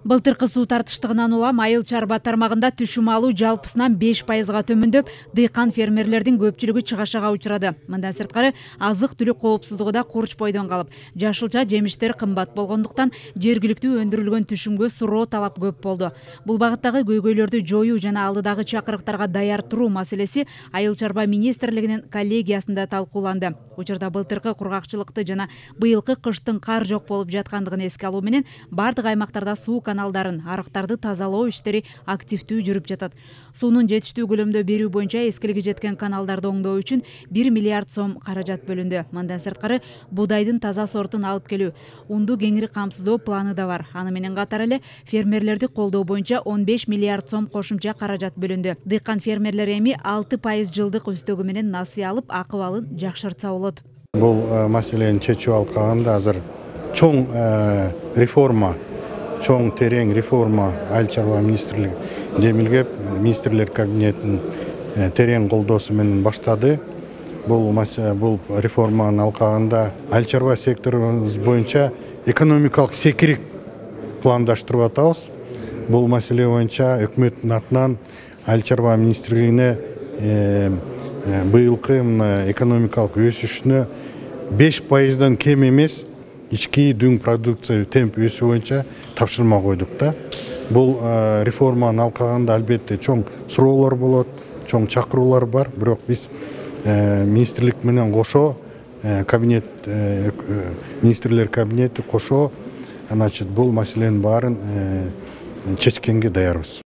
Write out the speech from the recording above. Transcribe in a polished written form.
Былтыркы суу тартыштыгынан улам айыл чарба тармагында түшүм алуу жалпысынан 5%га төмөндөп, дыйкан фермерлердин көпчүлүгү чыгашага учурады. Мындан сырткары азык түлүк коопсуздугу да курч бойдон калып, жашылча жемиштер кымбат болгондуктан жергиликтүү өндүрүлгөн түшүмгө суроо талап көп болду. Бул багыттагы көйгөйлөрдү жоюу жана алдыдагы чакырыктарга даяр туруу маселеси айыл чарба министрлигинин коллегиясында талкууланды. Учурда былтыркы кургакчылыкты жана быйылкы кыштын кар жок болуп жаткандыгын эске алуу менен бардык аймактарда суу каналдарын, арыктарды тазалоо иштери активдүү жүрүп жатат. Суунун жетиштүү көлөмдө берүү боюнча эскилиги жеткен каналдарды оңдоо үчүн 1 миллиард сом каражат бөлүндү. Мындан сырткары буудайдын таза сортун алып келүү, унду кеңири камсыздоо планы да бар. Аны менен катар эле фермерлерди колдоо боюнча 15 миллиард сом кошумча каражат бөлүндү. Дыйкан фермерлер эми 6% жылдык өстөгү менен насыя алып, акыбалын жакшыртса болот. Бул маселени чечип алганда азыр чоң реформа, чоң терең реформа айыл чарба министрлиги демилгеп, министрлер кабинетинин терең колдоосу менен баштады. Бул реформанын алкагында айыл чарба секторубуз боюнча экономикалык секирик пландаштырып атабыз. Бул маселе боюнча өкмөттүн атынан айыл чарба министрлигине быйылкы экономикалык өсүшүнө 5%дан кем эмес ички дүң продукция темп өсүү боюнча тапшырма койдук да. Бул реформанын алкагында албетте чоң суроолор болот, чоң чакыруулар бар, бирок биз министрлик менен кошо кабинет министрлер кабинети кошо бул маселенин баарын чечкенге даярбыз.